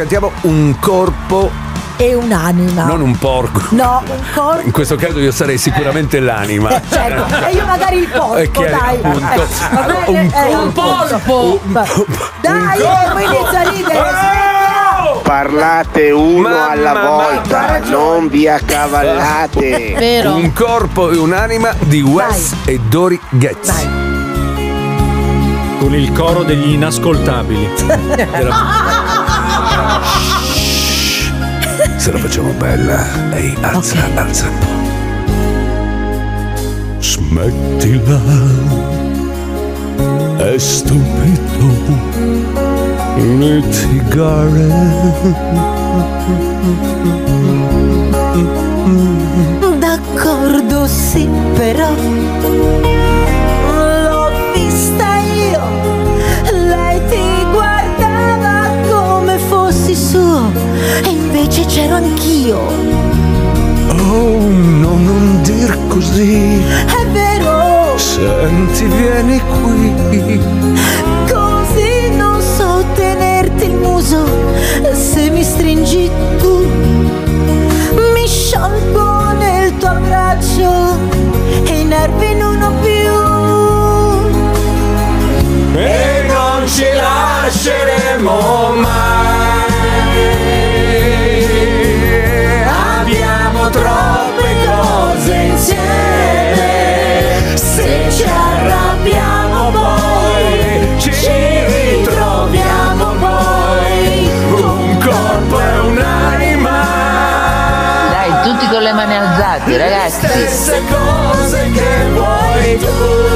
cantiamo un corpo e un'anima. Non un porco. No, un corpo. In questo caso io sarei sicuramente l'anima. Certo, e io magari il porco, dai. Appunto, un polpo. Dai, come inizia a ridere. Parlate uno alla volta, non vi accavallate. Vero. Un corpo e un'anima di Wes e Dori Getz. Con il coro degli inascoltabili. Se la facciamo bella, ehi, alza, alza un po'. Smettila, è stupido litigare. D'accordo, sì, però l'ho vista io. Lei ti guardava come fossi suo e invece c'ero anch'io. Oh, no, non dir così. È vero. Senti, vieni qui. Così non so tenerti il muso. Se mi stringi tu, mi sciolgo nel tuo abbraccio e i nervi non ho più. E non ci lasceremo mai. Abbiamo troppe cose insieme. Se ci arrabbiamo poi ci ritroviamo poi. Un corpo e un'anima. Dai, tutti con le mani alzate, ragazzi. Le stesse cose che vuoi tu.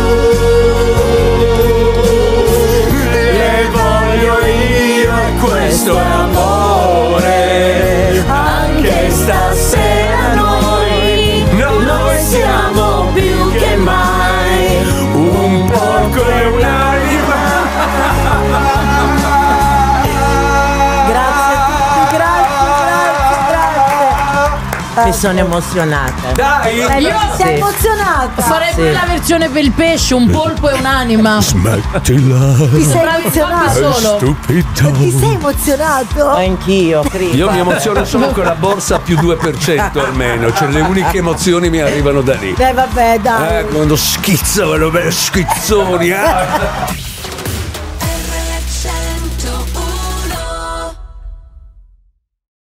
Le voglio io e questo è amore. Anche stasera noi siamo più che mai. Un porco e un'anima. Mi sono emozionata. Dai! Io sei emozionata. Farei pure la versione per il pesce, un polpo e un'anima. Smettila. Ti sei emozionato? Stupido. Ti sei emozionato? Anch'io, Cripa. Io mi emoziono solo con la borsa più 2% almeno. Cioè le uniche emozioni mi arrivano da lì. Vabbè, dai. Quando schizzano, belle schizzoni.